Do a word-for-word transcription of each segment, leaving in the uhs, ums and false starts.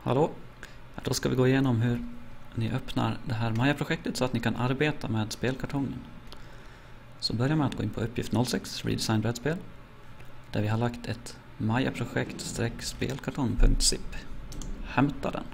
Hallå! Då ska vi gå igenom hur ni öppnar det här Maya-projektet så att ni kan arbeta med spelkartongen. Så börja med att gå in på uppgift noll sex, Redesign brädspel, där vi har lagt ett mayaprojekt-spelkartong.zip. Hämta den.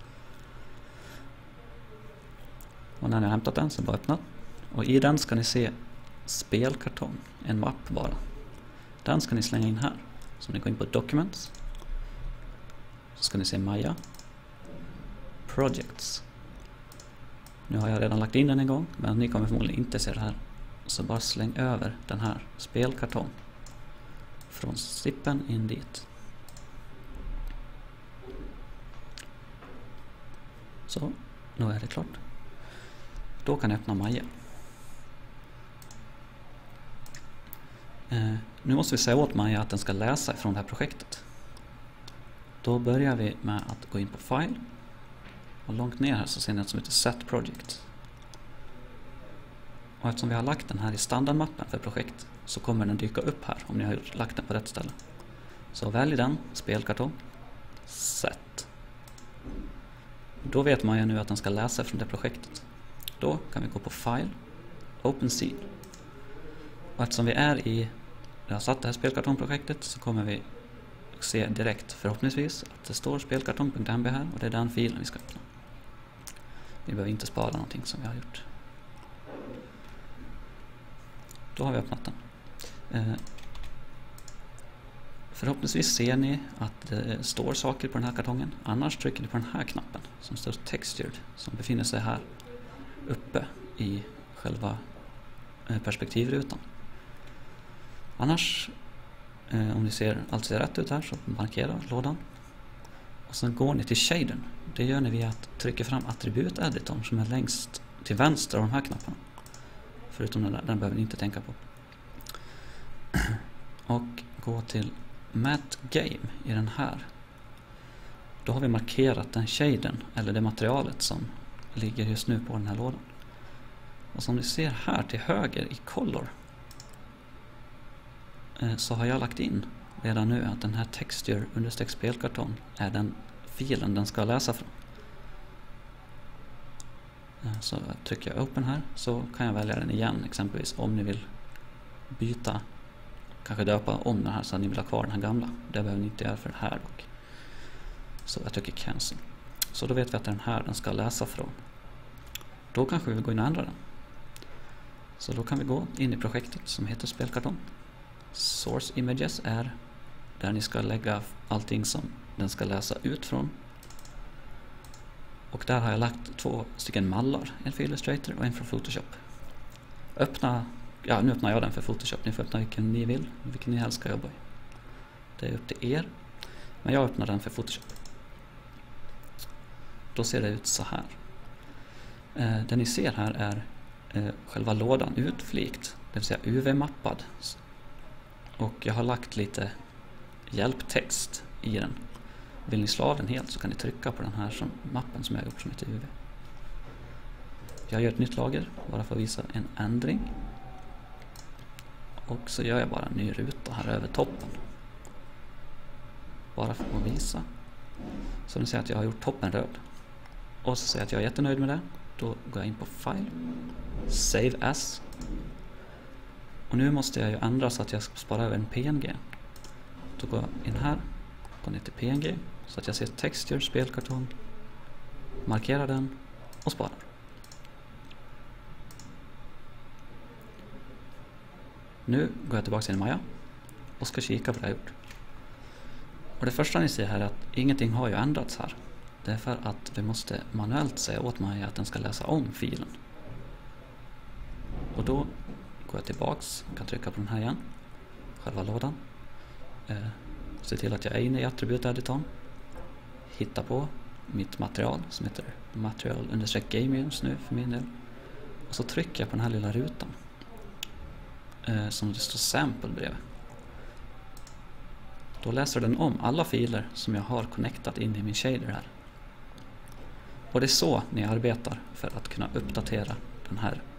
Och när ni har hämtat den så bara öppna. Och i den ska ni se spelkartong, en mapp bara. Den ska ni slänga in här. Så ni går in på Documents. Så ska ni se Maya Projects. Nu har jag redan lagt in den en gång, men ni kommer förmodligen inte se det här. Så bara släng över den här spelkartong från zippen in dit. Så, nu är det klart. Då kan jag öppna Maya. Eh, nu måste vi säga åt Maya att den ska läsa från det här projektet. Då börjar vi med att gå in på File. Och långt ner här så ser ni något som heter Set Project. Och eftersom vi har lagt den här i standardmappen för projekt så kommer den dyka upp här om ni har lagt den på rätt ställe. Så välj den, spelkartong, Set. Då vet man ju nu att den ska läsa från det projektet. Då kan vi gå på File, Open Scene. Och eftersom vi är i, jag har satt det här spelkartongprojektet, så kommer vi se direkt förhoppningsvis att det står spelkartong.mb här och det är den filen vi ska öppna. Vi behöver inte spara någonting som vi har gjort. Då har vi öppnat den. Eh, förhoppningsvis ser ni att det står saker på den här kartongen. Annars trycker ni på den här knappen som står Textured, som befinner sig här uppe i själva eh, perspektivrutan. Annars, eh, om ni ser allt ser rätt ut här, så markera lådan. Och sen går ni till shadern. Det gör ni via att trycka fram attributeditorn som är längst till vänster av de här knapparna. Förutom den där, den behöver ni inte tänka på. Och gå till Matte Game i den här. Då har vi markerat den shadern, eller det materialet som ligger just nu på den här lådan. Och som ni ser här till höger i Color så har jag lagt in redan nu att den här texture understreck spelkartong är den filen den ska läsa från. Så trycker jag open här så kan jag välja den igen, exempelvis om ni vill byta, kanske döpa om den här så att ni vill ha kvar den här gamla. Det behöver ni inte göra för det här dock. Så jag trycker cancel. Så då vet vi att den här den ska läsa från. Då kanske vi vill gå in och ändra den. Så då kan vi gå in i projektet som heter spelkartong. Source images är där ni ska lägga allting som den ska läsa ut från. Och där har jag lagt två stycken mallar, en för Illustrator och en för Photoshop. Öppna, ja nu öppnar jag den för Photoshop, ni får öppna vilken ni vill, vilken ni helst ska jobba i. Det är upp till er, men jag öppnar den för Photoshop. Då ser det ut så här. Eh, det ni ser här är eh, själva lådan utflikt, det vill säga U V-mappad. Och jag har lagt lite hjälptext i den. Vill ni slå av den helt så kan ni trycka på den här som, mappen som jag har gjort som heter U V. Jag gör ett nytt lager bara för att visa en ändring. Och så gör jag bara en ny ruta här över toppen. Bara för att visa. Så ni ser att jag har gjort toppen röd. Och så säger jag att jag är jättenöjd med det. Då går jag in på File, Save As. Och nu måste jag ju ändra så att jag ska spara över en P N G. Då går jag in här, går ner till P N G så att jag ser texture, spelkartong, markerar den och sparar. Nu går jag tillbaka till Maya och ska kika på det jag har gjort. Och det första ni ser här är att ingenting har ju ändrats här. Det är för att vi måste manuellt säga åt Maya att den ska läsa om filen. Och då går jag tillbaks, kan trycka på den här igen, själva lådan. Eh, se till att jag är inne i attributeditorn. Hitta på mitt material som heter material understreck gameons nu för min del. Och så trycker jag på den här lilla rutan. Eh, som det står sample bredvid. Då läser den om alla filer som jag har connectat in i min shader här. Och det är så ni arbetar för att kunna uppdatera den här